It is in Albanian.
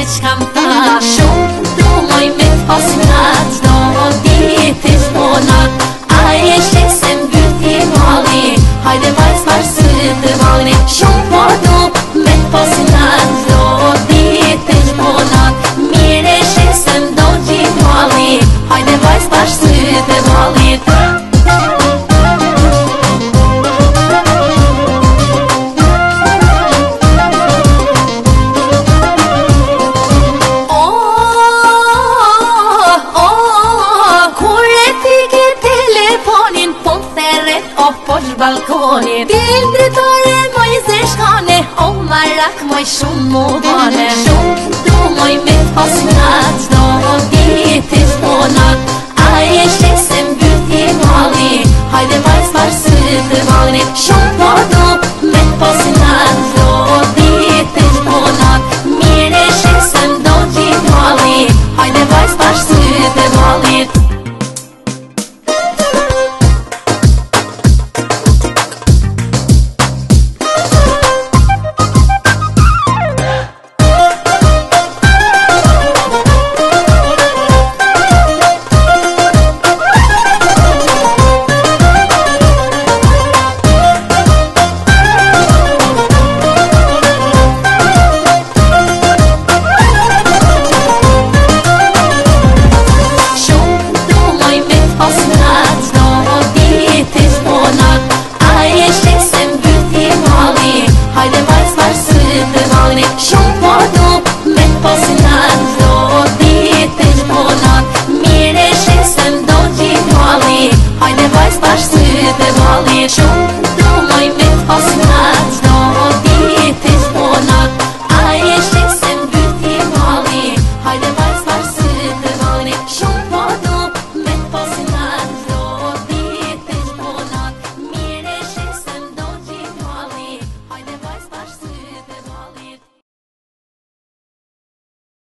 qkam tha shumë du moj me t'pasinat do ditë shponat a e shek se mbyti mali hajde vajz varsë të valni shumë po du me t'pasinat do ditë shponat mire shek se mdo gjit mali hajde vajz varsë të valit posh balkonit Dil dritore moj se shkane O marak moj shumë mu bane Shumë du moj me t'pasinat Do ditë shponat A e shek se mbyti mali Hajde vajz varsë të valni Shumë po du me t'pasinat Do ditë shponat Mire shek se mdo gjit mali Hajde vajz varsë të valit Hajde vajz varsë të valni